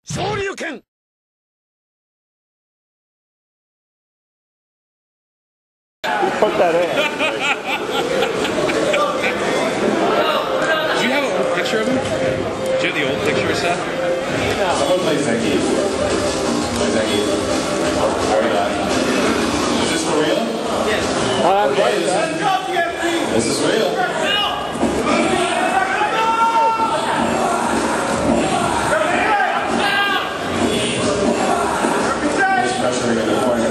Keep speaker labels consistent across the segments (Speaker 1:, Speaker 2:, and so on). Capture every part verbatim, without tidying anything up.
Speaker 1: Shoryuken!
Speaker 2: Put that in.
Speaker 3: Do you have an old picture of him? Do you have the old picture, Seth?
Speaker 4: Someone plays Zenki. Plays Zenki. Very nice. Is this for real?
Speaker 2: Yes.
Speaker 4: Okay, is this, is this real? There's pressure in the corner.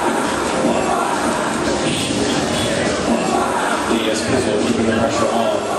Speaker 4: D S P is keeping the pressure on.